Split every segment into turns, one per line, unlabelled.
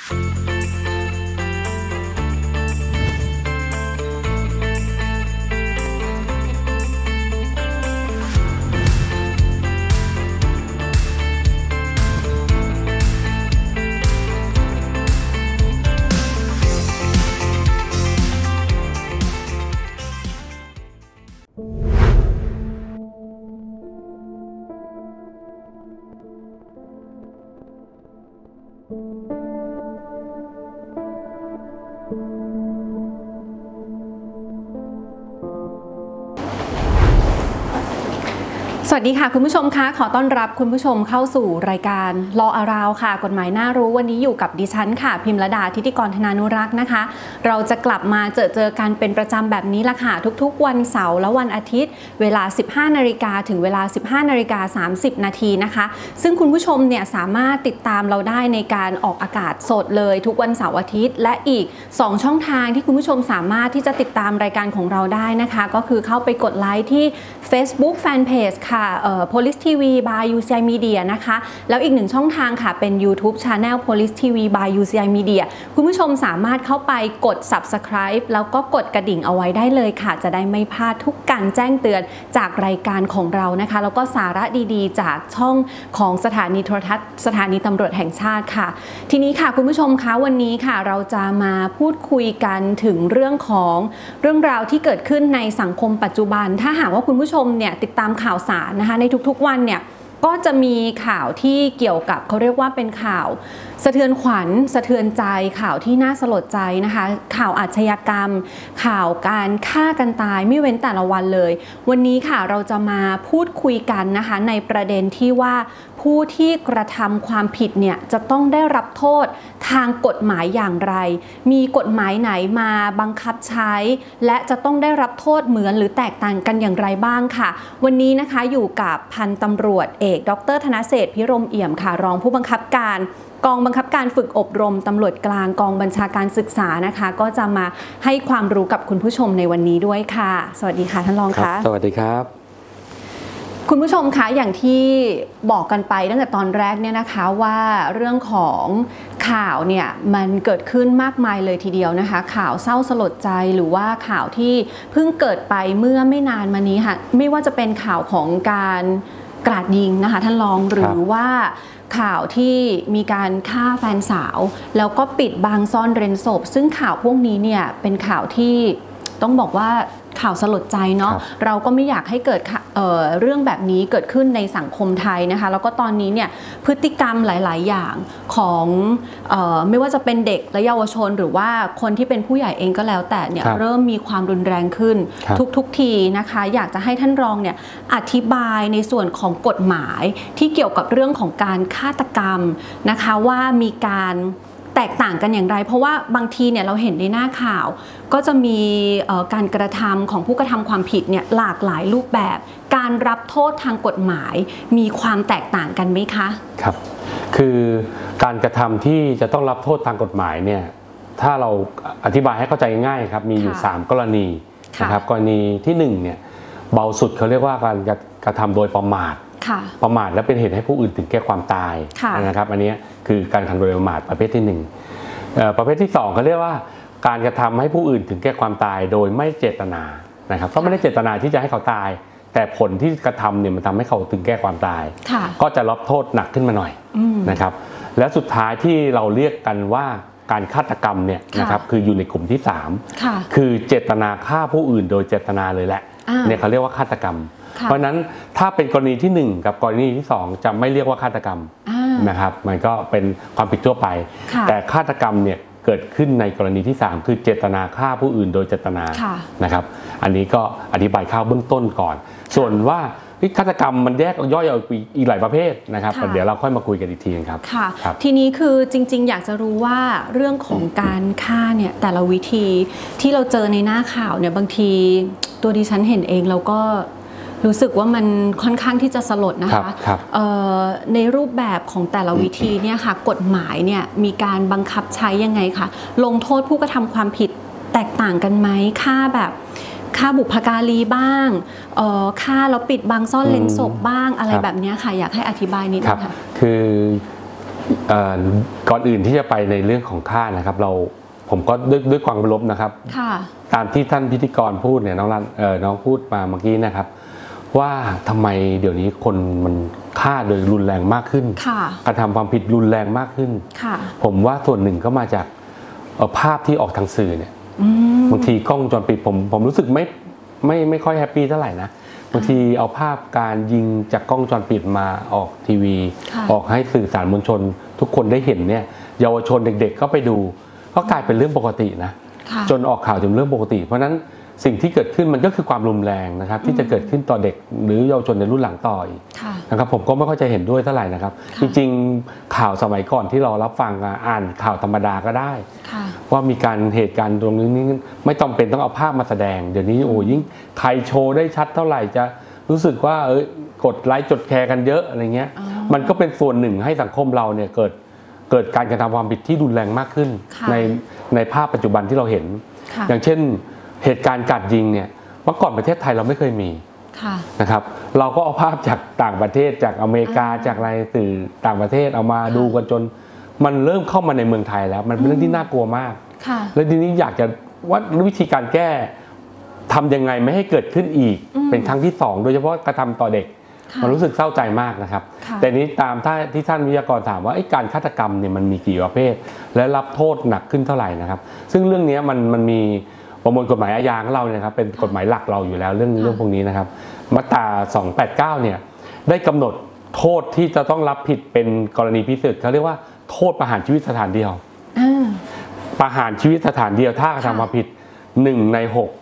สวัสดีค่ะคุณผู้ชมคะขอต้อนรับคุณผู้ชมเข้าสู่รายการ Law Around ค่ะกฎหมายน่ารู้วันนี้อยู่กับดิฉันค่ะพิมพ์ระดาธิติกรธนานุรักษ์นะคะเราจะกลับมาเจอกันเป็นประจำแบบนี้ละค่ะทุกๆวันเสาร์และวันอาทิตย์เวลา 15 นาฬิกาถึงเวลา 15 นาฬิกา 30 นาทีนะคะซึ่งคุณผู้ชมเนี่ยสามารถติดตามเราได้ในการออกอากาศสดเลยทุกวันเสาร์อาทิตย์และอีก2ช่องทางที่คุณผู้ชมสามารถที่จะติดตามรายการของเราได้นะคะก็คือเข้าไปกดไลค์ที่ Facebook Fanpage ค่ะPolice TV by UCI Media นะคะแล้วอีก1ช่องทางค่ะเป็น YouTube Channel Police TV by UCI Media คุณผู้ชมสามารถเข้าไปกด Subscribe แล้วก็กดกระดิ่งเอาไว้ได้เลยค่ะจะได้ไม่พลาดทุกการแจ้งเตือนจากรายการของเรานะคะแล้วก็สาระดีๆจากช่องของสถานีโทรทัศน์สถานีตำรวจแห่งชาติค่ะทีนี้ค่ะคุณผู้ชมคะวันนี้ค่ะเราจะมาพูดคุยกันถึงเรื่องราวที่เกิดขึ้นในสังคมปัจจุบันถ้าหากว่าคุณผู้ชมเนี่ยติดตามข่าวสารนะคะในทุกๆวันเนี่ยก็จะมีข่าวที่เกี่ยวกับเขาเรียกว่าเป็นข่าวสะเทือนขวัญสะเทือนใจข่าวที่น่าสลดใจนะคะข่าวอาชญากรรมข่าวการฆ่ากันตายไม่เว้นแต่ละวันเลยวันนี้ค่ะเราจะมาพูดคุยกันนะคะในประเด็นที่ว่าผู้ที่กระทำความผิดเนี่ยจะต้องได้รับโทษทางกฎหมายอย่างไรมีกฎหมายไหนมาบังคับใช้และจะต้องได้รับโทษเหมือนหรือแตกต่างกันอย่างไรบ้างค่ะวันนี้นะคะอยู่กับพันตำรวจเอกดร.ธนเศรษฐ์พิรมเอี่ยมค่ะรองผู้บังคับการกองบังคับการฝึกอบรมตำรวจกลางกองบัญชาการศึกษานะคะก็จะมาให้ความรู้กับคุณผู้ชมในวันนี้ด้วยค่ะสวัสดีค่ะท่านรองค่ะ
สวัสดีครับ
คุณผู้ชมคะอย่างที่บอกกันไปตั้งแต่ตอนแรกเนี่ยนะคะว่าเรื่องของข่าวเนี่ยมันเกิดขึ้นมากมายเลยทีเดียวนะคะข่าวเศร้าสลดใจหรือว่าข่าวที่เพิ่งเกิดไปเมื่อไม่นานมานี้ค่ะไม่ว่าจะเป็นข่าวของการกราดยิงนะคะท่านรองหรือว่าข่าวที่มีการฆ่าแฟนสาวแล้วก็ปิดบังซ่อนเร้นศพซึ่งข่าวพวกนี้เนี่ยเป็นข่าวที่ต้องบอกว่าข่าวสลดใจเนาะเราก็ไม่อยากให้เกิดเรื่องแบบนี้เกิดขึ้นในสังคมไทยนะคะแล้วก็ตอนนี้เนี่ยพฤติกรรมหลายๆอย่างของไม่ว่าจะเป็นเด็กและเยาวชนหรือว่าคนที่เป็นผู้ใหญ่เองก็แล้วแต่เนี่ยเริ่มมีความรุนแรงขึ้นทุกทีนะคะอยากจะให้ท่านรองเนี่ยอธิบายในส่วนของกฎหมายที่เกี่ยวกับเรื่องของการฆาตกรรมนะคะว่ามีการแตกต่างกันอย่างไรเพราะว่าบางทีเนี่ยเราเห็นในหน้าข่าวก็จะมีการกระทำของผู้กระทำความผิดเนี่ยหลากหลายรูปแบบการรับโทษทางกฎหมายมีความแตกต่างกันไหมคะ
ครับคือการกระทำที่จะต้องรับโทษทางกฎหมายเนี่ยถ้าเราอธิบายให้เข้าใจง่ายครับมีอยู่3กรณีนะครับกรณีที่1เนี่ยเบาสุดเขาเรียกว่าการกระทำโดยประมาทและเป็นเหตุให้ผู้อื่นถึงแก่ความตายนะครับอันนี้คือการทำโดยประมาทประเภทที่1ประเภทที่2เขาเรียกว่าการกระทำให้ผู้อื่นถึงแก่ความตายโดยไม่เจตนานะครับก็ไม่ได้เจตนาที่จะให้เขาตายแต่ผลที่กระทำเนี่ยมันทำให้เขาถึงแก่ความตายก็จะรับโทษหนักขึ้นมาหน่อยนะครับและสุดท้ายที่เราเรียกกันว่าการฆาตกรรมเนี่ยนะครับคืออยู่ในกลุ่มที่3คือเจตนาฆ่าผู้อื่นโดยเจตนาเลยแหละเนี่ยเขาเรียกว่าฆาตกรรมเพราะนั้นถ้าเป็นกรณีที่1กับกรณีที่2จะไม่เรียกว่าฆาตกรรมนะครับมันก็เป็นความผิดทั่วไปแต่ฆาตกรรมเนี่ยเกิดขึ้นในกรณีที่3คือเจตนาฆ่าผู้อื่นโดยเจตนานะครับอันนี้ก็อธิบายข้าวเบื้องต้นก่อนส่วนว่าฆาตกรรมมันแยกย่อยออกอีกหลายประเภทนะครับเดี๋ยวเราค่อยมาคุยกันอีกทีครับ
ทีนี้คือจริงๆอยากจะรู้ว่าเรื่องของการฆ่าเนี่ยแต่ละวิธีที่เราเจอในหน้าข่าวเนี่ยบางทีตัวดิฉันเห็นเองเราก็รู้สึกว่ามันค่อนข้างที่จะสลดนะคะในรูปแบบของแต่ละวิธีเนี่ยค่ะกฎหมายเนี่ยมีการบังคับใช้ยังไงคะลงโทษผู้กระทำความผิดแตกต่างกันไหมฆ่าบุพการีบ้างฆ่าแล้วปิดบังซ่อนเร้นศพบ้างอะไรแบบนี้ค่ะอยากให้อธิบายนิดนึงค่ะ
คือก่อนอื่นที่จะไปในเรื่องของค่านะครับผมก็ด้วยความเคารพนะครับตามที่ท่านพิธีกรพูดเนี่ยน้องพูดมาเมื่อกี้นะครับว่าทำไมเดี๋ยวนี้คนมันฆ่าโดยรุนแรงมากขึ้นกระทำความผิดรุนแรงมากขึ้นผมว่าส่วนหนึ่งก็มาจากภาพที่ออกทางสื่อเนี่ยบางทีกล้องวงจรปิดผมรู้สึกไม่ค่อยแฮปปี้เท่าไหร่นะบางทีเอาภาพการยิงจากกล้องวงจรปิดมาออกทีวีออกให้สื่อสารมวลชนทุกคนได้เห็นเนี่ยเยาวชนเด็กๆก็ไปดูก็กลายเป็นเรื่องปกตินะจนออกข่าวถึงเรื่องปกติเพราะนั้นสิ่งที่เกิดขึ้นมันก็คือความรุนแรงนะครับที่จะเกิดขึ้นต่อเด็กหรือเยาวชนในรุ่นหลังต่ออีกนะครับผมก็ไม่ค่อยจะเห็นด้วยเท่าไหร่นะครับจริงๆข่าวสมัยก่อนที่เรารับฟังอ่านข่าวธรรมดาก็ได้ว่ามีการเหตุการณ์ตรงนี้ไม่จำเป็นต้องเอาภาพมาแสดงเดี๋ยวนี้โอ้ยิ่งใครโชว์ได้ชัดเท่าไหร่จะรู้สึกว่ากดไลค์จดแชร์กันเยอะอะไรเงี้ยมันก็เป็นส่วนหนึ่งให้สังคมเราเนี่ยเกิดการกระทำความผิดที่รุนแรงมากขึ้นในภาพปัจจุบันที่เราเห็นอย่างเช่นเหตุการณ์กราดยิงเนี่ยเมื่อก่อนประเทศไทยเราไม่เคยมีนะครับเราก็เอาภาพจากต่างประเทศจากอเมริกาจากอะไรสื่อต่างประเทศเอามาดูกันจนมันเริ่มเข้ามาในเมืองไทยแล้วมันเป็นเรื่องที่น่ากลัวมากแล้วทีนี้อยากจะว่าวิธีการแก้ทำยังไงไม่ให้เกิดขึ้นอีกเป็นครั้งที่2โดยเฉพาะกระทำต่อเด็กมันรู้สึกเศร้าใจมากนะครับแต่นี้ตามที่ท่านวิทยากรถามว่าการฆาตกรรมเนี่ยมันมีกี่ประเภทและรับโทษหนักขึ้นเท่าไหร่นะครับซึ่งเรื่องนี้มันมีประมวลกฎหมายอาญาของเราเนี่ยครับเป็นกฎหมายหลักเราอยู่แล้วเรื่องพวกนี้นะครับมาตรา289เนี่ยได้กำหนดโทษที่จะต้องรับผิดเป็นกรณีพิเศษเขาเรียกว่าโทษประหารชีวิตสถานเดียวประหารชีวิตสถานเดียวถ้ากระทำความผิด1 ใน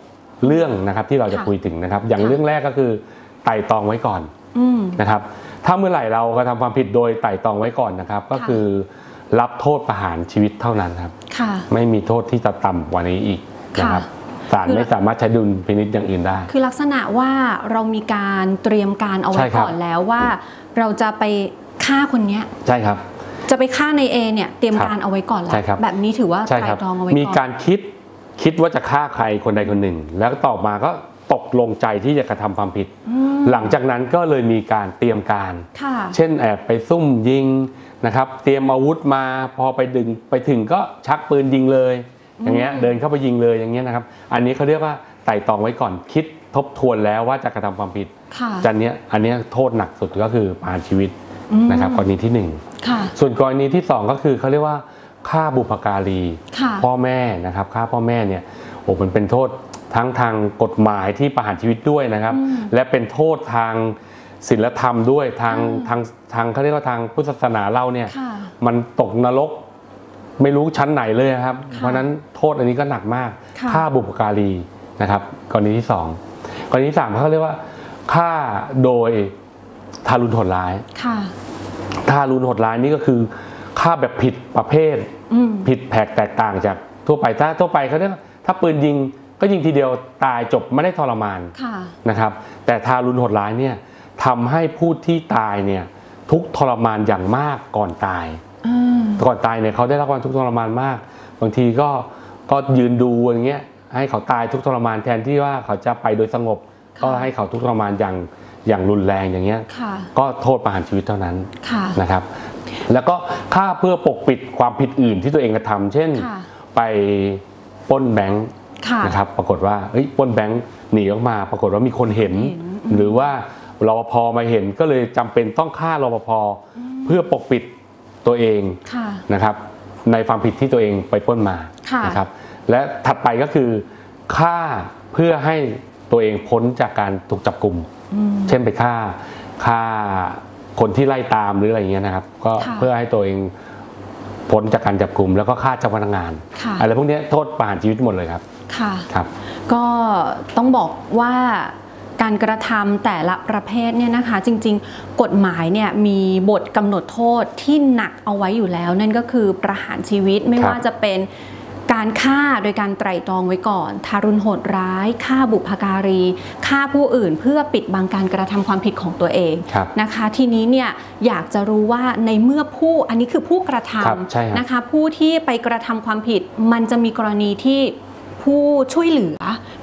6เรื่องนะครับที่เราจะคุยถึงนะครับอย่างเรื่องแรกก็คือไต่ตรองไว้ก่อนนะครับถ้าเมื่อไหร่เรากระทำความผิดโดยไต่ตรองไว้ก่อนนะครับก็คือรับโทษประหารชีวิตเท่านั้นครับไม่มีโทษที่จะต่ำกว่านี้อีกนะครับศาลไม่สามารถใช้ดุลพินิจอย่างอื่นได้
คือลักษณะว่าเรามีการเตรียมการเอาไว้ก่อนแล้วว่าเราจะไปฆ่าคนนี้
ใช่ครับ
จะไปฆ่าในเอเนี่ยเตรียมการเอาไว้ก่อนแล้วแบบนี้ถือว่าไตร่ตรองเอาไว้ก่อน
มีการคิดว่าจะฆ่าใครคนใดคนหนึ่งแล้วต่อมาก็ตกลงใจที่จะกระทำความผิดหลังจากนั้นก็เลยมีการเตรียมการเช่นแอบไปซุ่มยิงนะครับเตรียมอาวุธมาพอไปถึงก็ชักปืนยิงเลยอย่างเงี้ยเดินเข้าไปยิงเลยอย่างเงี้ยนะครับอันนี้เขาเรียกว่าไต่ตรองไว้ก่อนคิดทบทวนแล้วว่าจะกระทำความผิดอันนี้โทษหนักสุดก็คือประหารชีวิตนะครับกรณีที่1ส่วนกรณีที่2ก็คือเขาเรียกว่าฆ่าบุพการีพ่อแม่นะครับฆ่าพ่อแม่เนี่ยมันเป็นโทษทั้งทางกฎหมายที่ประหารชีวิตด้วยนะครับและเป็นโทษทางศีลธรรมด้วยทางเขาเรียกว่าทางพุทธศาสนาเราเนี่ยมันตกนรกไม่รู้ชั้นไหนเลยครับเพราะนั้นโทษอันนี้ก็หนักมากฆ่าบุพการีนะครับกรณีที่2กรณีที่3เขาเรียกว่าฆ่าโดยทารุณโหดร้ายทารุณโหดร้ายนี่ก็คือฆ่าแบบผิดประเภทผิดแผกแตกต่างจากทั่วไปทั่วไปเขาเรียกถ้าปืนยิงก็ยิงทีเดียวตายจบไม่ได้ทรมานนะครับแต่ทารุณโหดร้ายเนี่ยทำให้ผู้ที่ตายเนี่ยทุกทรมานอย่างมากก่อนตายเนี่ยเขาได้รับความทุกข์ทรมานมากบางทีก็ยืนดูอย่างเงี้ยให้เขาตายทุกทรมานแทนที่ว่าเขาจะไปโดยสงบก็ให้เขาทุกทรมานอย่างรุนแรงอย่างเงี้ยก็โทษประหารชีวิตเท่านั้นนะครับแล้วก็ฆ่าเพื่อปกปิดความผิดอื่นที่ตัวเองกระทำเช่นไปปล้นแบงค์นะครับปรากฏว่าปล้นแบงค์หนีออกมาปรากฏว่ามีคนเห็นหรือว่ารปภมาเห็นก็เลยจำเป็นต้องฆ่ารปภเพื่อปกปิดตัวเองนะครับในความผิดที่ตัวเองไปปล้นมานะครับและถัดไปก็คือฆ่าเพื่อให้ตัวเองพ้นจากการถูกจับกุมเช่นไปฆ่าคนที่ไล่ตามหรืออะไรเงี้ยนะครับก็เพื่อให้ตัวเองพ้นจากการจับกุมแล้วก็ฆ่าเจ้าพนักงานอะไรพวกนี้โทษประหารชีวิตหมดเลยครับ
ครับก็ต้องบอกว่าการกระทำแต่ละประเภทเนี่ยนะคะจริงๆกฎหมายเนี่ยมีบทกำหนดโทษที่หนักเอาไว้อยู่แล้วนั่นก็คือประหารชีวิตไม่ว่าจะเป็นการฆ่าโดยการไตร่ตรองไว้ก่อนทารุณโหดร้ายฆ่าบุพการีฆ่าผู้อื่นเพื่อปิดบังการกระทำความผิดของตัวเองนะคะทีนี้เนี่ยอยากจะรู้ว่าในเมื่ออันนี้คือผู้กระทำนะคะผู้ที่ไปกระทำความผิดมันจะมีกรณีที่ผู้ช่วยเหลือ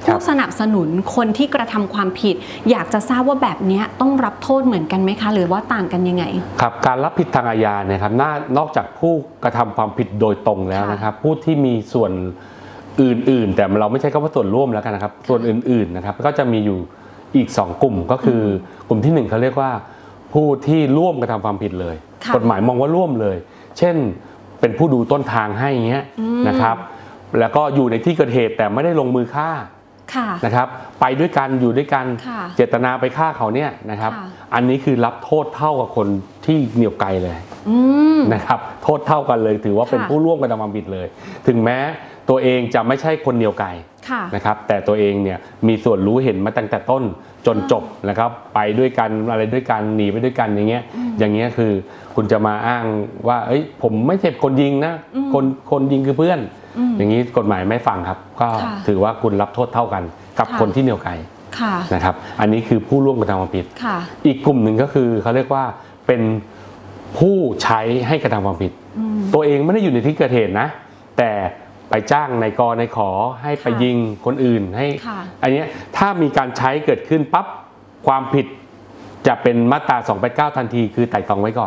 ผู้สนับสนุนคนที่กระทำความผิดอยากจะทราบว่าแบบนี้ต้องรับโทษเหมือนกันไหมคะหรือว่าต่างกันยังไง
ครับการรับผิดทางอาญาเนี่ยครับนอกจากผู้กระทำความผิดโดยตรงแล้วนะครับผู้ที่มีส่วนอื่นๆแต่เราไม่ใช่คำว่าส่วนร่วมแล้วกันนะครับส่วนอื่นๆนะครับก็จะมีอยู่อีก2กลุ่มก็คือกลุ่มที่1เขาเรียกว่าผู้ที่ร่วมกระทำความผิดเลยกฎหมายมองว่าร่วมเลยเช่นเป็นผู้ดูต้นทางให้เงี้ยนะครับแล้วก็อยู่ในที่เกิดเหตุแต่ไม่ได้ลงมือฆ่านะครับไปด้วยกันอยู่ด้วยกันเจตนาไปฆ่าเขาเนี่ยนะครับอันนี้คือรับโทษเท่ากับคนที่เหนี่ยวไกลเลยนะครับโทษเท่ากันเลยถือว่าเป็นผู้ร่วมกระทำความผิดเลยถึงแม้ตัวเองจะไม่ใช่คนเหนี่ยวไกลนะครับแต่ตัวเองเนี่ยมีส่วนรู้เห็นมาตั้งแต่ต้นจนจบนะครับไปด้วยกันอะไรด้วยกันหนีไปด้วยกันอย่างเงี้ยคือคุณจะมาอ้างว่าเอ้ยผมไม่ใช่คนยิงนะคนยิงคือเพื่อนอย่างนี้กฎหมายไม่ฟังครับก็ถือว่าคุณรับโทษเท่ากันกับคนที่เหนี่ยวไกลนะครับอันนี้คือผู้ร่วมกระทำความผิดอีกกลุ่มหนึ่งก็คือเขาเรียกว่าเป็นผู้ใช้ให้กระทำความผิดตัวเองไม่ได้อยู่ในที่เกิดเหตุนะแต่ไปจ้างนายกนายขอให้ไปยิงคนอื่นให้อันนี้ถ้ามีการใช้เกิดขึ้นปั๊บความผิดจะเป็นมาตรา289ทันทีคือไต่ตรองไว้ก่อน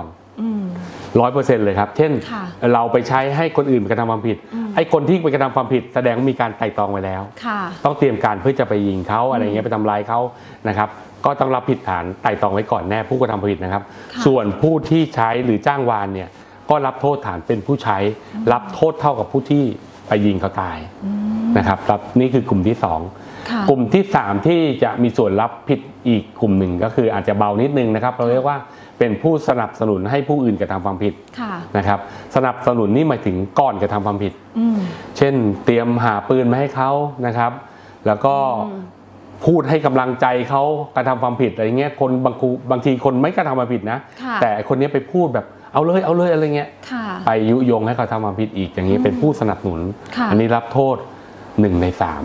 100%เลยครับเช่นเราไปใช้ให้คนอื่นไปกระทำความผิดไอ้คนที่ไปกระทำความผิดแสดงมีการไต่ตรองไว้แล้วต้องเตรียมการเพื่อจะไปยิงเขาอะไรเงี้ยไปทำลายเขานะครับก็ต้องรับผิดฐานไต่ตรองไว้ก่อนแน่ผู้กระทำความผิดนะครับส่วนผู้ที่ใช้หรือจ้างวานเนี่ยก็รับโทษฐานเป็นผู้ใช้รับโทษเท่ากับผู้ที่ไปยิงเขาตายนะครับนี่คือกลุ่มที่2กลุ่มที่3ที่จะมีส่วนรับผิดอีกกลุ่มหนึ่งก็คืออาจจะเบานิดนึงนะครับเราเรียกว่าเป็นผู้สนับสนุนให้ผู้อื่นกระทำความผิดนะครับสนับสนุนนี่หมายถึงก่อนกระทำความผิดเช่นเตรียมหาปืนมาให้เขานะครับแล้วก็พูดให้กำลังใจเขากระทำความผิดอะไรเงี้ยคนบางทีคนไม่กระทำความผิดนะแต่คนนี้ไปพูดแบบเอาเลยอะไรเงี้ยไปยุยงให้เขาทำความผิดอีกอย่างนี้เป็นผู้สนับสนุนอันนี้รับโทษ1 ใน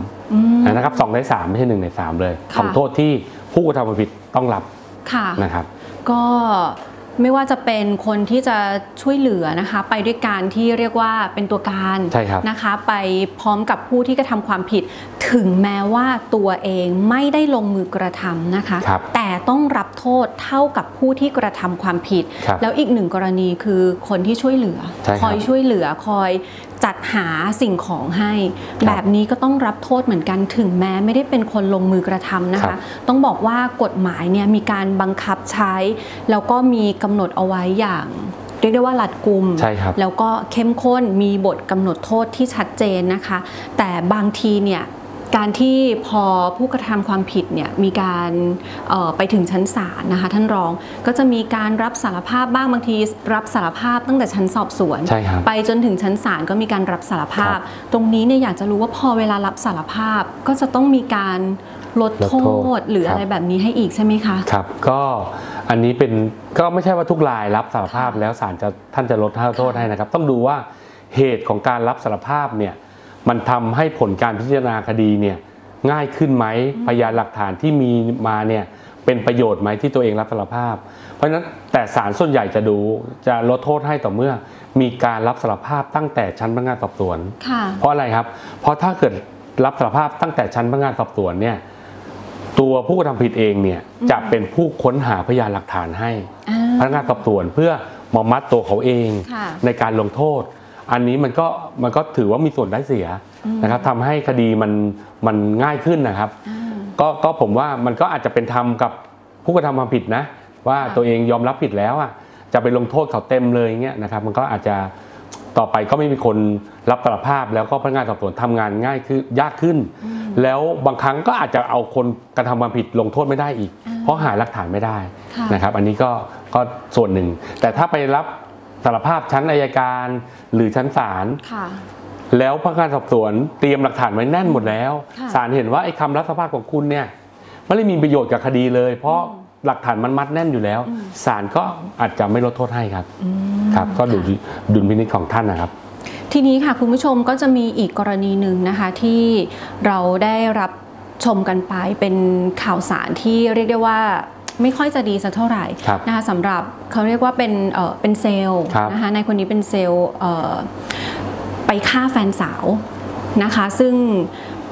3นะครับ2 ใน 3ไม่ใช่1 ใน 3เลยของโทษที่ผู้กระทำความผิดต้องรับนะครับ
ก็ไม่ว่าจะเป็นคนที่จะช่วยเหลือนะคะไปด้วยการที่เรียกว่าเป็นตัวการนะคะไปพร้อมกับผู้ที่กระทำความผิดถึงแม้ว่าตัวเองไม่ได้ลงมือกระทำนะคะแต่ต้องรับโทษเท่ากับผู้ที่กระทำความผิดแล้วอีก1 กรณีคือคนที่ช่วยเหลือคอยช่วยเหลือคอยจัดหาสิ่งของให้แบบนี้ก็ต้องรับโทษเหมือนกันถึงแม้ไม่ได้เป็นคนลงมือกระทำนะคะต้องบอกว่ากฎหมายเนี่ยมีการบังคับใช้แล้วก็มีกำหนดเอาไว้อย่างเรียกได้ว่ารัดกุมแล้วก็เข้มข้นมีบทกำหนดโทษที่ชัดเจนนะคะแต่บางทีเนี่ยการที่พอผู้กระทำความผิดเนี่ยมีการไปถึงชั้นศาลนะคะท่านรองก็จะมีการรับสารภาพบ้างบางทีรับสารภาพตั้งแต่ชั้นสอบสวนไปจนถึงชั้นศาลก็มีการรับสารภาพตรงนี้เนี่ยอยากจะรู้ว่าพอเวลารับสารภาพก็จะต้องมีการลดโทษหรืออะไรแบบนี้ให้อีกใช่ไหมคะ
ครับก็อันนี้เป็นก็ไม่ใช่ว่าทุกรายรับสารภาพแล้วศาลท่านจะลดโทษให้นะครับต้องดูว่าเหตุของการรับสารภาพเนี่ยมันทำให้ผลการพิจารณาคดีเนี่ยง่ายขึ้นไหมพยานหลักฐานที่มีมาเนี่ยเป็นประโยชน์ไหมที่ตัวเองรับสารภาพเพราะฉะนั้นแต่ศาลส่วนใหญ่จะลดโทษให้ต่อเมื่อมีการรับสารภาพตั้งแต่ชั้นพนักงานสอบสวนเพราะอะไรครับเพราะถ้าเกิดรับสารภาพตั้งแต่ชั้นพนักงานสอบสวนเนี่ยตัวผู้กระทำผิดเองเนี่ยจะเป็นผู้ค้นหาพยานหลักฐานให้พนักงานสอบสวนเพื่อมามัดตัวเขาเองในการลงโทษอันนี้มันก็ถือว่ามีส่วนได้เสียนะครับทำให้คดีมันง่ายขึ้นนะครับก็ผมว่ามันก็อาจจะเป็นธรรมกับผู้กระทำความผิดนะว่าตัวเองยอมรับผิดแล้วจะไปลงโทษเขาเต็มเลยเงี้ยนะครับมันก็อาจจะต่อไปก็ไม่มีคนรับสารภาพแล้วก็พนักงานสอบสวนทำงานง่ายขึ้นยากขึ้นแล้วบางครั้งก็อาจจะเอาคนกระทำความผิดลงโทษไม่ได้อีกเพราะหาหลักฐานไม่ได้นะครับอันนี้ก็ส่วนหนึ่งแต่ถ้าไปรับสารภาพชั้นอัยการหรือชั้นศาลแล้วพนักงานสอบสวนเตรียมหลักฐานไว้แน่นหมดแล้วศาลเห็นว่าไอ้คำรับสารภาพของคุณเนี่ยไม่ได้มีประโยชน์กับคดีเลยเพราะหลักฐานมันมัดแน่นอยู่แล้วศาลก็อาจจะไม่ลดโทษให้ครับก็ดูดุลพินิจของท่านนะครับ
ทีนี้ค่ะคุณผู้ชมก็จะมีอีกกรณีหนึ่งนะคะที่เราได้รับชมกันไปเป็นข่าวสารที่เรียกได้ว่าไม่ค่อยจะดีสักเท่าไหร่นะคะสำหรับเขาเรียกว่าเป็นเซลล์นะคะในคนนี้เป็นเซลล์ไปฆ่าแฟนสาวนะคะซึ่ง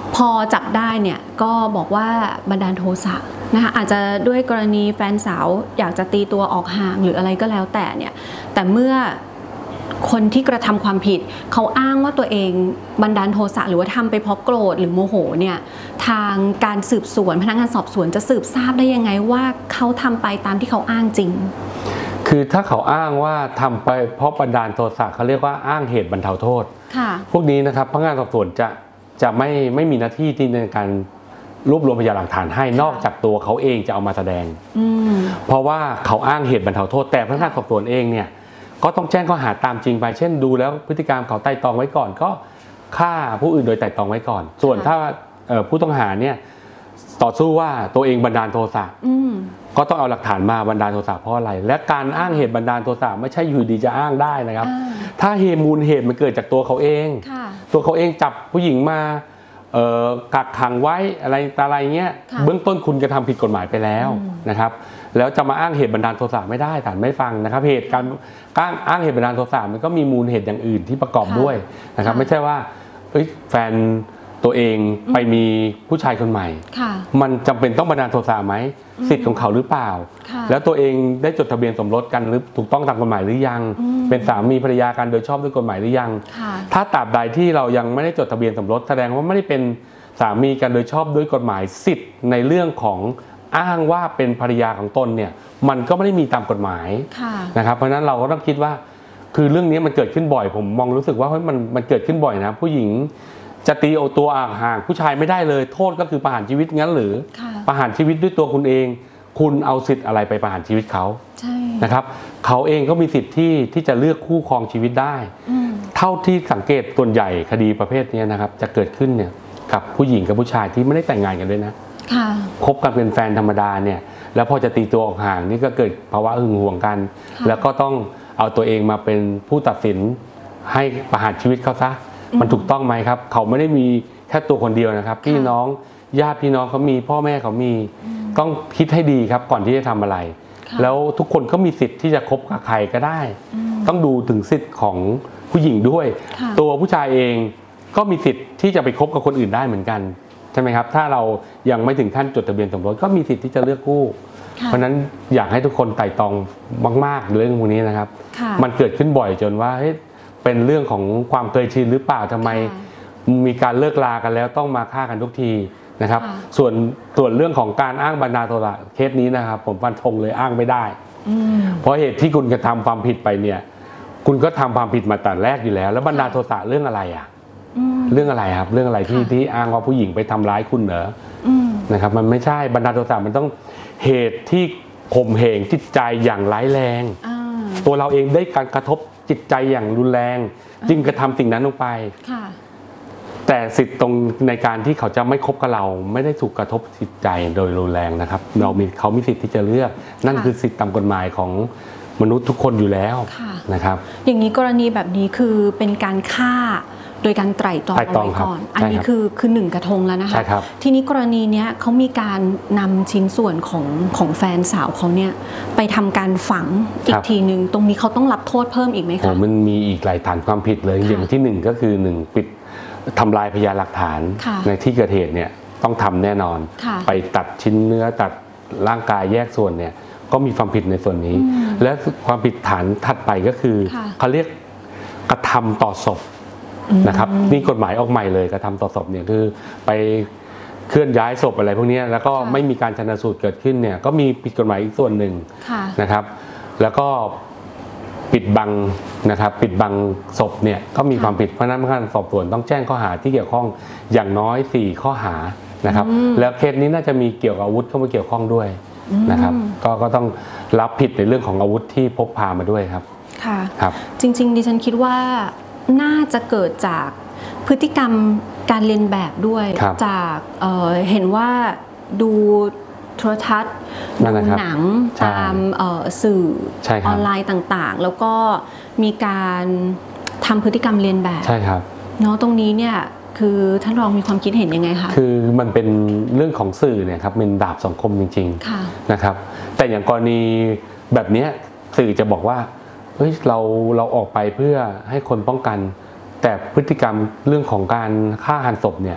พอจับได้เนี่ยก็บอกว่าบันดาลโทสะนะคะอาจจะด้วยกรณีแฟนสาวอยากจะตีตัวออกห่างหรืออะไรก็แล้วแต่เนี่ยแต่เมื่อคนที่กระทำความผิดเขาอ้างว่าตัวเองบันดาลโทสะหรือว่าทำไปเพราะโกรธหรือโมโหเนี่ยทางการสืบสวนพนักงานสอบสวนจะสืบทราบได้ยังไงว่าเขาทำไปตามที่เขาอ้างจริง
คือถ้าเขาอ้างว่าทำไปเพราะบันดาลโทสะเขาเรียกว่าอ้างเหตุบรรเทาโทษพวกนี้นะครับพนักงานสอบสวนจะไม่มีหน้าที่ที่ในการรวบรวมพยานหลักฐานให้นอกจากตัวเขาเองจะเอามาแสดงเพราะว่าเขาอ้างเหตุบรรเทาโทษแต่พนักงานสอบสวนเองเนี่ยก็ต้องแจ้งข้อหาตามจริงไปเช่นดูแล้วพฤติกรรมเขาไต่ตรองไว้ก่อนก็ฆ่าผู้อื่นโดยไต่ตรองไว้ก่อนส่วนถ้าผู้ต้องหาเนี่ยต่อสู้ว่าตัวเองบันดาลโทสะก็ต้องเอาหลักฐานมาบันดาลโทสะเพราะอะไรและการอ้างเหตุบันดาลโทสะไม่ใช่อยู่ดีจะอ้างได้นะครับถ้ามูลเหตุมันเกิดจากตัวเขาเองตัวเขาเองจับผู้หญิงมากักขังไว้อะไรเงี้ยเบื้องต้นคุณกระทำผิดกฎหมายไปแล้วนะครับแล้วจะมาอ้างเหตุบันดาลโทสะไม่ได้ศาลไม่ฟังนะครับเหตุการอ้างเหตุบันดาลโทสะมันก็มีมูลเหตุอย่างอื่นที่ประกอบด้วยนะครับไม่ใช่ว่าแฟนตัวเองไปมีผู้ชายคนใหม่มันจำเป็นต้องบันดาลโทสะไหมสิทธิ์ของเขาหรือเปล่าแล้วตัวเองได้จดทะเบียนสมรสกันหรือถูกต้องตามกฎหมายหรือยังเป็นสามีภรรยากันโดยชอบด้วยกฎหมายหรือยังถ้าตราบใดที่เรายังไม่ได้จดทะเบียนสมรสแสดงว่าไม่ได้เป็นสามีกันโดยชอบด้วยกฎหมายสิทธิ์ในเรื่องของอ้างว่าเป็นภรรยาของตนเนี่ยมันก็ไม่ได้มีตามกฎหมายนะครับเพราะฉะนั้นเราก็ต้องคิดว่าคือเรื่องนี้มันเกิดขึ้นบ่อยผมมองรู้สึกว่ามันเกิดขึ้นบ่อยนะผู้หญิงจะตีเอาตัวห่างผู้ชายไม่ได้เลยโทษก็คือประหารชีวิตงั้นหรือประหารชีวิตด้วยตัวคุณเองคุณเอาสิทธิ์อะไรไปประหารชีวิตเขานะครับเขาเองก็มีสิทธิ์ที่จะเลือกคู่ครองชีวิตได้เท่าที่สังเกตส่วนใหญ่คดีประเภทนี้นะครับจะเกิดขึ้นเนี่ยกับผู้หญิงกับผู้ชายที่ไม่ได้แต่งงานกันด้วยนะคบกันเป็นแฟนธรรมดาเนี่ยแล้วพอจะตีตัวออกห่างนี่ก็เกิดภาวะหึงหวงกันแล้วก็ต้องเอาตัวเองมาเป็นผู้ตัดสินให้ประหารชีวิตเขาซะมันถูกต้องไหมครับเขาไม่ได้มีแค่ตัวคนเดียวนะครับพี่น้องญาติพี่น้องเขามีพ่อแม่เขามีต้องคิดให้ดีครับก่อนที่จะทำอะไรแล้วทุกคนก็มีสิทธิ์ที่จะคบกับใครก็ได้ต้องดูถึงสิทธิ์ของผู้หญิงด้วยตัวผู้ชายเองก็มีสิทธิ์ที่จะไปคบกับคนอื่นได้เหมือนกันใช่ไหมครับถ้าเรายังไม่ถึงขั้นจดทะเบียนสมรสก็มีสิทธิ์ที่จะเลือกคู่เพราะฉะนั้นอยากให้ทุกคนไต่ตรองมากๆเรื่องพวกนี้นะครับมันเกิดขึ้นบ่อยจนว่าเป็นเรื่องของความเคยชินหรือเปล่าทำไมมีการเลิกลากันแล้วต้องมาฆ่ากันทุกทีนะครับส่วนเรื่องของการอ้างบันดาลโทสะเคสนี้นะครับผมฟันธงเลยอ้างไม่ได้เพราะเหตุที่คุณกระทำความผิดไปเนี่ยคุณก็ทำความผิดมาแต่แรกอยู่แล้วแล้วบันดาลโทสะเรื่องอะไรอ่ะเรื่องอะไรครับเรื่องอะไรที่อ้างว่าผู้หญิงไปทำร้ายคุณเหรอนะครับมันไม่ใช่บันดาลโทสะมันต้องเหตุที่ข่มเหงจิตใจอย่างร้ายแรงตัวเราเองได้การกระทบจิตใจอย่างรุนแรงจึงกระทำสิ่งนั้นลงไปแต่สิทธิ์ตรงในการที่เขาจะไม่คบกับเราไม่ได้ถูกกระทบจิตใจโดยรุนแรงนะครับเขามีสิทธิ์ที่จะเลือกนั่นคือสิทธิตามกฎหมายของมนุษย์ทุกคนอยู่แล้วนะครับ
อย่างนี้กรณีแบบนี้คือเป็นการฆ่าโดยการไตร่ตรองเอาไว้ก่อนอันนี้คือหนึ่งกระทงแล้วนะคะทีนี้กรณีนี้เขามีการนำชิ้นส่วนของแฟนสาวเขาเนี่ยไปทำการฝังอีกทีหนึ่งตรงนี้เขาต้องรับโทษเพิ่มอีกไหมคะ
มันมีอีกหลายฐานความผิดเลยอย่างที่หนึ่งก็คือปิดทำลายพยานหลักฐานในที่เกิดเหตุเนี่ยต้องทำแน่นอนไปตัดชิ้นเนื้อตัดร่างกายแยกส่วนเนี่ยก็มีความผิดในส่วนนี้และความผิดฐานถัดไปก็คือเขาเรียกกระทำต่อศพนะครับนี่กฎหมายออกใหม่เลยกระทำต่อศพเนี่ยคือไปเคลื่อนย้ายศพอะไรพวกนี้แล้วก็ไม่มีการชันสูตรเกิดขึ้นเนี่ยก็มีผิดกฎหมายอีกส่วนหนึ่งนะครับแล้วก็ปิดบังนะครับปิดบังศพเนี่ยก็มีความผิดเพราะฉะนั้นพนักงานสอบสวนต้องแจ้งข้อหาที่เกี่ยวข้องอย่างน้อย4ข้อหานะครับแล้วเคสนี้น่าจะมีเกี่ยวกับอาวุธเข้ามาเกี่ยวข้องด้วยนะครับก็ต้องรับผิดในเรื่องของอาวุธที่พกพามาด้วยครับ
ค่ะครับจริงๆดิฉันคิดว่าน่าจะเกิดจากพฤติกรรมการเลียนแบบด้วยจากเห็นว่าดูโทรทัศน์ดูหนังตามสื่อออนไลน์ต่างๆแล้วก็มีการทำพฤติกรรมเลียนแบบ
ใช่ครับ
เนาะตรงนี้เนี่ยคือท่านรองมีความคิดเห็นยังไงคะ
คือมันเป็นเรื่องของสื่อเนี่ยครับเป็นดาบสองคมจริงๆนะครับแต่อย่างกรณีแบบนี้สื่อจะบอกว่าเฮ้ยเราออกไปเพื่อให้คนป้องกันแต่พฤติกรรมเรื่องของการฆ่าหันศพเนี่ย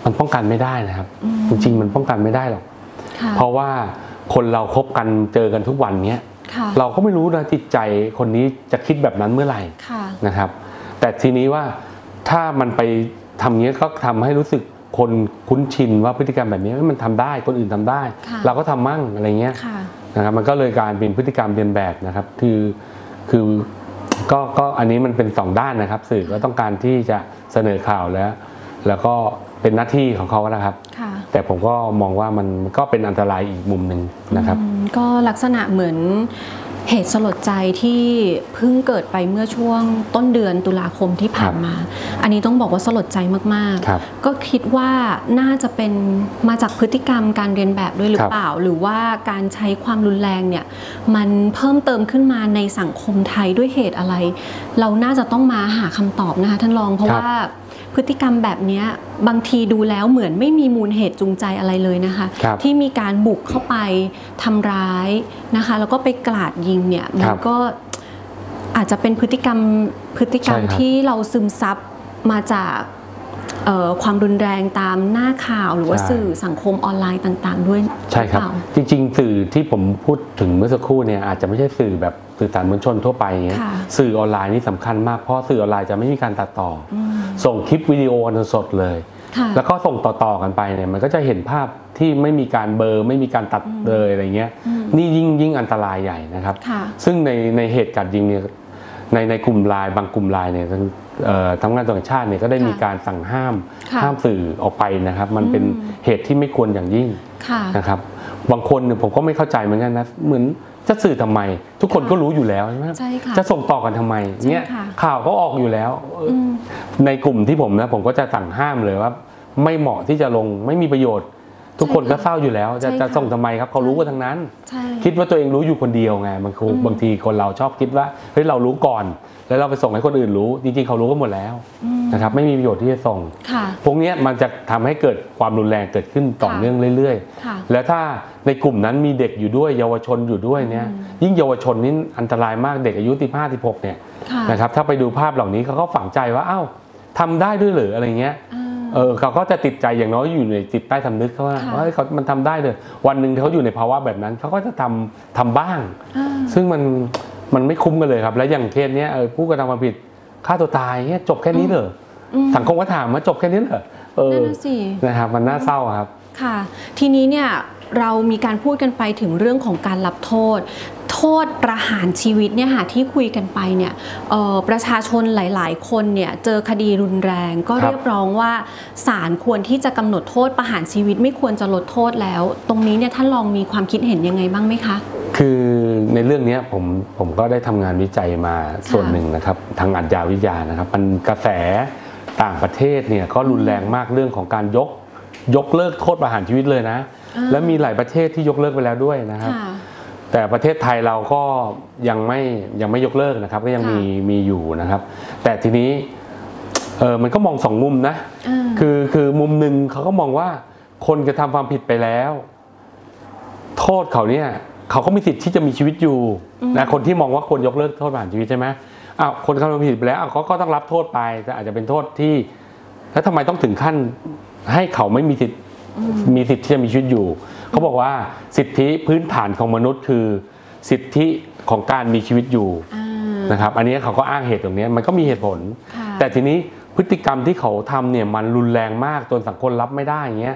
มันป้องกันไม่ได้นะครับจริงๆมันป้องกันไม่ได้หรอกเพราะว่าคนเราคบกันเจอกันทุกวันเนี้ยเราก็ไม่รู้นะจิตใจคนนี้จะคิดแบบนั้นเมื่อไหร่นะครับแต่ทีนี้ว่าถ้ามันไปทำเงี้ยก็ทำให้รู้สึกคนคุ้นชินว่าพฤติกรรมแบบนี้มันทำได้คนอื่นทำได้เราก็ทำมั่งอะไรเงี้ยนะครับมันก็เลยการเป็นพฤติกรรมเรียนแบบนะครับคือก็อันนี้มันเป็น2ด้านนะครับสื่อก็ต้องการที่จะเสนอข่าวแล้วก็เป็นหน้าที่ของเขานะครับแต่ผมก็มองว่ามันก็เป็นอันตรายอีกมุมหนึ่งนะครับ
ก็ลักษณะเหมือนเหตุสลดใจที่เพิ่งเกิดไปเมื่อช่วงต้นเดือนตุลาคมที่ผ่านมาอันนี้ต้องบอกว่าสลดใจมากๆก็คิดว่าน่าจะเป็นมาจากพฤติกรรมการเรียนแบบด้วยหรือเปล่าหรือว่าการใช้ความรุนแรงเนี่ยมันเพิ่มเติมขึ้นมาในสังคมไทยด้วยเหตุอะไรเราน่าจะต้องมาหาคำตอบนะคะท่านรองเพราะว่าพฤติกรรมแบบนี้บางทีดูแล้วเหมือนไม่มีมูลเหตุจูงใจอะไรเลยนะคะที่มีการบุกเข้าไปทำร้ายนะคะแล้วก็ไปกราดยิงเนี่ยมันก็อาจจะเป็นพฤติกรรมที่เราซึมซับมาจากความรุนแรงตามหน้าข่าวหรือว่าสื่อสังคมออนไลน์ต่างๆด้วย
ใช่ครับจริงๆสื่อที่ผมพูดถึงเมื่อสักครู่เนี่ยอาจจะไม่ใช่สื่อแบบสื่อสารมวลชนทั่วไปอย่างเงี้ยสื่อออนไลน์นี่สำคัญมากเพราะสื่อออนไลน์จะไม่มีการตัดต่อส่งคลิปวิดีโอสดเลยแล้วก็ส่งต่อๆกันไปเนี่ยมันก็จะเห็นภาพที่ไม่มีการเบลอไม่มีการตัดเลยอะไรเงี้ยนี่ยิ่งอันตรายใหญ่นะครับซึ่งในเหตุการณ์ยิงเนี่ยในกลุ่มไลน์บางกลุ่มไลน์เนี่ยทางงานต่างชาติเนี่ยก็ได้มีการสั่งห้ามสื่อออกไปนะครับมันเป็นเหตุที่ไม่ควรอย่างยิ่งนะครับบางคนเนี่ยผมก็ไม่เข้าใจเหมือนกันนะเหมือนจะสื่อทำไมทุกคนก็รู้อยู่แล้วใช่ไหมจะส่งต่อกันทำไมเนี่ยข่าวก็ออกอยู่แล้วในกลุ่มที่ผมก็จะสั่งห้ามเลยว่าไม่เหมาะที่จะลงไม่มีประโยชน์ทุกคนก็เศร้าอยู่แล้วจะส่งทำไมครับเขารู้กันทั้งนั้นคิดว่าตัวเองรู้อยู่คนเดียวไงบางทีคนเราชอบคิดว่าเฮ้ยเรารู้ก่อนแล้วเราไปส่งให้คนอื่นรู้จริงๆเขารู้กันหมดแล้วนะครับไม่มีประโยชน์ที่จะส่งพวกนี้มันจะทำให้เกิดความรุนแรงเกิดขึ้นต่อเนื่องเรื่อยๆแล้วถ้าในกลุ่มนั้นมีเด็กอยู่ด้วยเยาวชนอยู่ด้วยเนี่ยยิ่งเยาวชนนี่อันตรายมากเด็กอายุ15-16เนี่ยนะครับถ้าไปดูภาพเหล่านี้เขาก็ฝังใจว่าอ้าวทำได้ด้วยหรืออะไรเงี้ยเขาก็จะติดใจอย่างน้อยอยู่ในจิตใต้สำนึกเขาว่าเขามันทำได้เลยวันหนึ่งเขาอยู่ในภาวะแบบนั้นเขาก็จะทำบ้างซึ่งมันไม่คุ้มกันเลยครับแล้วอย่างเคสนี้ผู้กระทำความผิดฆ่าตัวตายจบแค่นี้เหรอสังคมก็ถามว่าจบแค่นี้เหรอนะครับมันน่าเศร้าครับ
ค่ะทีนี้เนี่ยเรามีการพูดกันไปถึงเรื่องของการรับโทษประหารชีวิตเนี่ยค่ะที่คุยกันไปเนี่ยประชาชนหลายๆคนเนี่ยเจอคดีรุนแรงก็เรียกร้องว่าศาลควรที่จะกำหนดโทษประหารชีวิตไม่ควรจะลดโทษแล้วตรงนี้เนี่ยท่านลองมีความคิดเห็นยังไงบ้างไหมคะ
คือในเรื่องนี้ผมก็ได้ทำงานวิจัยมาส่วนหนึ่งนะครับทางอาชญาวิทยานะครับมันกระแสต่างประเทศเนี่ยก็รุนแรงมากเรื่องของการยกเลิกโทษประหารชีวิตเลยนะและมีหลายประเทศที่ยกเลิกไปแล้วด้วยนะครับแต่ประเทศไทยเราก็ยังไม่ยกเลิกนะครับก็ยังมีอยู่นะครับแต่ทีนี้มันก็มอง2มุมนะคือมุมหนึ่งเขาก็มองว่าคนกระทำความผิดไปแล้วโทษเขาเนี่ยเขาก็มีสิทธิ์ที่จะมีชีวิตอยู่นะคนที่มองว่าควรยกเลิกโทษประหารชีวิตใช่ไหมคนกระทำความผิดไปแล้วเขาก็ต้องรับโทษไปแต่อาจจะเป็นโทษที่แล้วทำไมต้องถึงขั้นให้เขาไม่มีสิทธิ์ที่จะมีชีวิตอยู่เขาบอกว่าสิทธิพื้นฐานของมนุษย์คือสิทธิของการมีชีวิตอยู่นะครับอันนี้เขาก็อ้างเหตุตรงนี้มันก็มีเหตุผลแต่ทีนี้พฤติกรรมที่เขาทำเนี่ยมันรุนแรงมากจนสังคมรับไม่ได้อย่างเงี้ย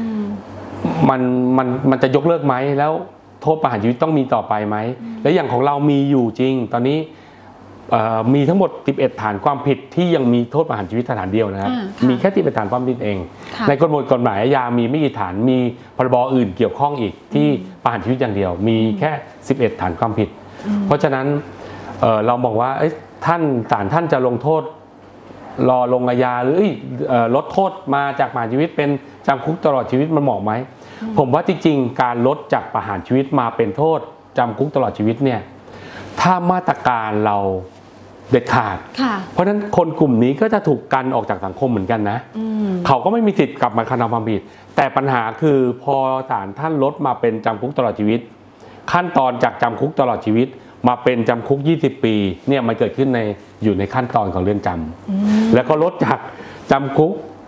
มันจะยกเลิกไหมแล้วโทษประหารชีวิตต้องมีต่อไปไหมและอย่างของเรามีอยู่จริงตอนนี้มีทั้งหมด11ฐานความผิดที่ยังมีโทษประหารชีวิตฐานเดียวนะครับมีแค่11ฐานความผิดเองในกฎหมายอาญามีไม่กี่ฐานมีพรบอื่นเกี่ยวข้องอีกที่ประหารชีวิตอย่างเดียวมีแค่11ฐานความผิดเพราะฉะนั้นเราบอกว่าศาลท่านจะลงโทษรอลงอาญาหรือลดโทษมาจากประหารชีวิตเป็นจำคุกตลอดชีวิตมันเหมาะไหมผมว่าจริงๆการลดจากประหารชีวิตมาเป็นโทษจำคุกตลอดชีวิตเนี่ยถ้ามาตรการเราเด็ดขาดเพราะฉะนั้นคนกลุ่มนี้ก็จะถูกกันออกจากสังคมเหมือนกันนะเขาก็ไม่มีสิทธิ์กลับมากระทำความผิดแต่ปัญหาคือพอศาลท่านลดมาเป็นจำคุกตลอดชีวิตขั้นตอนจากจำคุกตลอดชีวิตมาเป็นจำคุก20 ปีเนี่ยมันเกิดขึ้นอยู่ในขั้นตอนของเรือนจำแล้วก็ลดจากจำคุก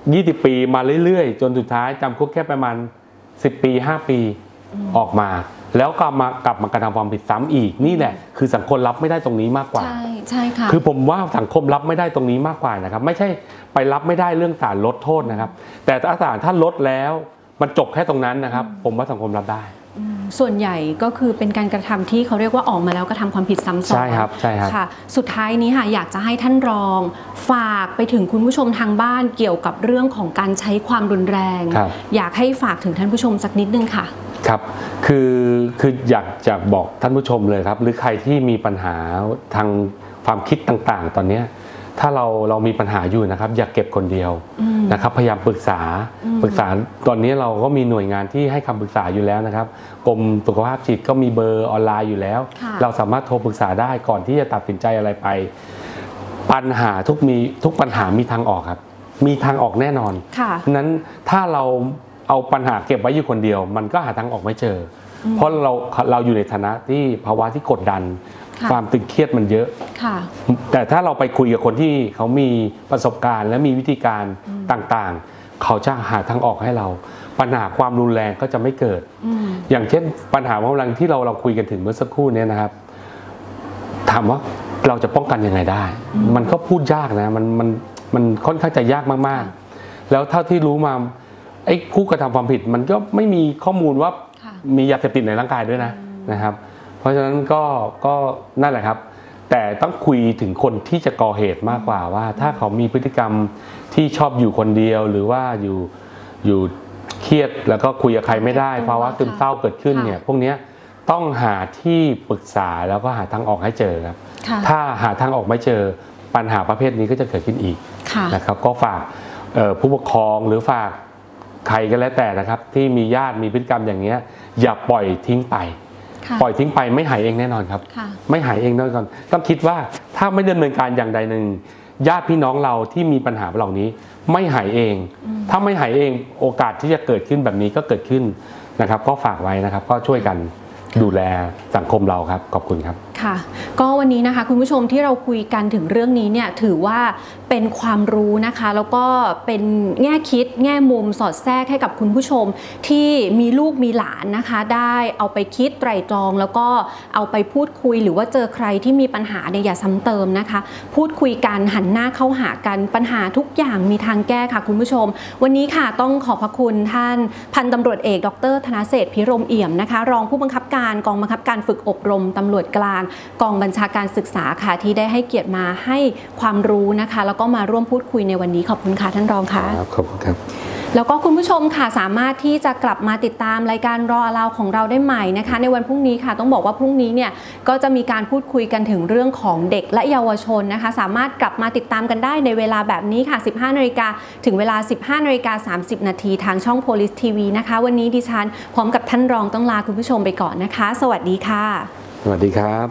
20 ปีมาเรื่อยๆจนสุดท้ายจำคุกแค่ประมาณ10 ปี 5 ปีออกมาแล้วกลับมากระทำความผิดซ้ำอีกนี่แหละคือสังคมรับไม่ได้ตรงนี้มากกว่า
ใช่ค่ะ
คือผมว่าสังคมรับไม่ได้ตรงนี้มากกว่านะครับไม่ใช่ไปรับไม่ได้เรื่องศาลลดโทษนะครับแต่ถ้าศาลท่านลดแล้วมันจบแค่ตรงนั้นนะครับผมว่าสังคมรับได้
ส่วนใหญ่ก็คือเป็นการกระทำที่เขาเรียกว่าออกมาแล้วกระทำความผิดซ้ำซ้อน
ใช่ครับ
ค่ะสุดท้ายนี้ค่ะอยากจะให้ท่านรองฝากไปถึงคุณผู้ชมทางบ้านเกี่ยวกับเรื่องของการใช้ความรุนแรงอยากให้ฝากถึงท่านผู้ชมสักนิดนึงค่ะ
ครับคืออยากจะบอกท่านผู้ชมเลยครับหรือใครที่มีปัญหาทางความคิดต่างๆตอนนี้ถ้าเรามีปัญหาอยู่นะครับอย่าเก็บคนเดียวนะครับพยายามปรึกษาตอนนี้เราก็มีหน่วยงานที่ให้คำปรึกษาอยู่แล้วนะครับกรมสุขภาพจิตก็มีเบอร์ออนไลน์อยู่แล้วเราสามารถโทรปรึกษาได้ก่อนที่จะตัดสินใจอะไรไปปัญหาทุกปัญหามีทางออกครับมีทางออกแน่นอนนั้นถ้าเราเอาปัญหาเก็บไว้อยู่คนเดียวมันก็หาทางออกไม่เจอเพราะเราอยู่ในฐานะที่ภาวะที่กดดันความตึงเครียดมันเยอะแต่ถ้าเราไปคุยกับคนที่เขามีประสบการณ์และมีวิธีการต่างๆเขาจะหาทางออกให้เราปัญหาความรุนแรงก็จะไม่เกิดอย่างเช่นปัญหาความรุนแรงที่เราคุยกันถึงเมื่อสักครู่นี้นะครับถามว่าเราจะป้องกันยังไงได้มันก็พูดยากนะมันค่อนข้างจะยากมากๆแล้วเท่าที่รู้มาไอ้ผู้กระทำความผิดมันก็ไม่มีข้อมูลว่ามียาเสพติดในร่างกายด้วยนะครับเพราะฉะนั้นก็นั่นแหละครับแต่ต้องคุยถึงคนที่จะก่อเหตุมากกว่าว่าถ้าเขามีพฤติกรรมที่ชอบอยู่คนเดียวหรือว่าอยู่เครียดแล้วก็คุยกับใครไม่ได้ภาวะซึมเศร้าเกิดขึ้นเนี่ยพวกนี้ต้องหาที่ปรึกษาแล้วก็หาทางออกให้เจอครับถ้าหาทางออกไม่เจอปัญหาประเภทนี้ก็จะเกิดขึ้นอีกนะครับก็ฝากผู้ปกครองหรือฝากใครก็แล้วแต่นะครับที่มีญาติมีพฤติกรรมอย่างนี้อย่าปล่อยทิ้งไปไม่หายเองแน่นอนครับไม่หายเองแน่นอนต้องคิดว่าถ้าไม่ดำเนินการอย่างใดหนึ่งญาติพี่น้องเราที่มีปัญหาเหล่านี้ไม่หายเองถ้าไม่หายเองโอกาสที่จะเกิดขึ้นแบบนี้ก็เกิดขึ้นนะครับก็ฝากไว้นะครับก็ช่วยกันดูแลสังคมเราครับขอบคุณครับ
ค่ะก็วันนี้นะคะคุณผู้ชมที่เราคุยกันถึงเรื่องนี้เนี่ยถือว่าเป็นความรู้นะคะแล้วก็เป็นแง่คิดแง่มุมสอดแทรกให้กับคุณผู้ชมที่มีลูกมีหลานนะคะได้เอาไปคิดไตร่ตรองแล้วก็เอาไปพูดคุยหรือว่าเจอใครที่มีปัญหาเนี่ยอย่าซ้ำเติมนะคะพูดคุยกันหันหน้าเข้าหากันปัญหาทุกอย่างมีทางแก้ค่ะคุณผู้ชมวันนี้ค่ะต้องขอบพระคุณท่านพันตำรวจเอกดร.ธนเศรษฐ์ พิรมเอี่ยมนะคะรองผู้บังคับการกองบังคับการฝึกอบรมตำรวจกลางกองบัญชาการศึกษาค่ะที่ได้ให้เกียรติมาให้ความรู้นะคะแล้วก็มาร่วมพูดคุยในวันนี้ขอบคุณค่ะท่านรองค่ะ
ขอบคุณครับ
แล้วก็คุณผู้ชมค่ะสามารถที่จะกลับมาติดตามรายการรอเราของเราได้ใหม่นะคะในวันพรุ่งนี้ค่ะต้องบอกว่าพรุ่งนี้เนี่ยก็จะมีการพูดคุยกันถึงเรื่องของเด็กและเยาวชนนะคะสามารถกลับมาติดตามกันได้ในเวลาแบบนี้ค่ะ 15:00 น.ถึงเวลา 15:30 น.ทางช่อง Police TV นะคะวันนี้ดิฉันพร้อมกับท่านรองต้องลาคุณผู้ชมไปก่อนนะคะสวัสดีค่ะ
สวัสดีครับ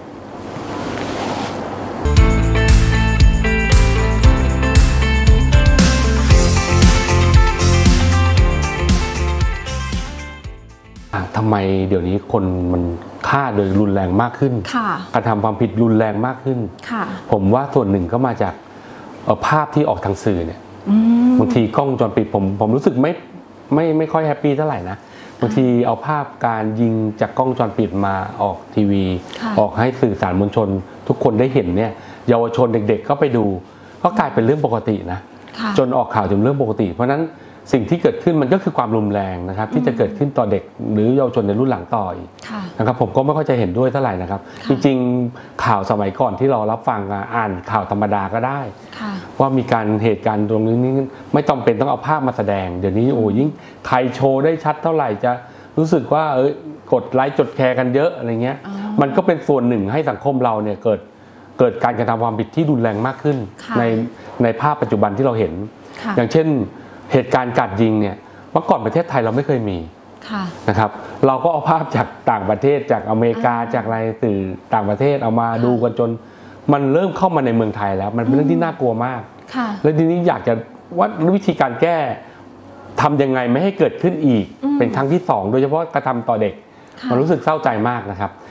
ทำไมเดี๋ยวนี้คนมันฆ่าโดยรุนแรงมากขึ้นกระทำความผิดรุนแรงมากขึ้นผมว่าส่วนหนึ่งก็มาจากภาพที่ออกทางสื่อเนี่ยบางทีกล้องวงจรปิดผมรู้สึกไม่ค่อยแฮปปี้เท่าไหร่นะบางทีเอาภาพการยิงจากกล้องวงจรปิดมาออกทีวีออกให้สื่อสารมวลชนทุกคนได้เห็นเนี่ยเยาวชนเด็กๆก็ไปดูก็กลายเป็นเรื่องปกตินะจนออกข่าวจนเรื่องปกติเพราะนั้นสิ่งที่เกิดขึ้นมันก็คือความรุนแรงนะครับที่จะเกิดขึ้นต่อเด็กหรือเยาวชนในรุ่นหลังต่ออีกนะครับผมก็ไม่ค่อยจะเห็นด้วยเท่าไหร่นะครับจริงๆข่าวสมัยก่อนที่เรารับฟังอ่านข่าวธรรมดาก็ได้ว่ามีการเหตุการณ์ตรงนี้ไม่จำเป็นต้องเอาภาพมาแสดงเดี๋ยวนี้โอ้ยิ่งใครโชว์ได้ชัดเท่าไหร่จะรู้สึกว่ากดไลค์จดแชร์กันเยอะอะไรเงี้ยมันก็เป็นส่วนหนึ่งให้สังคมเราเนี่ยเกิดการกระทำความผิดที่รุนแรงมากขึ้นในภาพปัจจุบันที่เราเห็นอย่างเช่นเหตุการณ์กราดยิงเนี่ยเมื่อก่อนประเทศไทยเราไม่เคยมีนะครับเราก็เอาภาพจากต่างประเทศจากอเมริกาจากอะไรสื่อต่างประเทศเอามาดูกันจนมันเริ่มเข้ามาในเมืองไทยแล้วมันเป็นเรื่องที่น่ากลัวมากแล้วทีนี้อยากจะว่าวิธีการแก้ทำยังไงไม่ให้เกิดขึ้นอีกเป็นครั้งที่2โดยเฉพาะกระทำต่อเด็กมันรู้สึกเศร้าใจมากนะครับ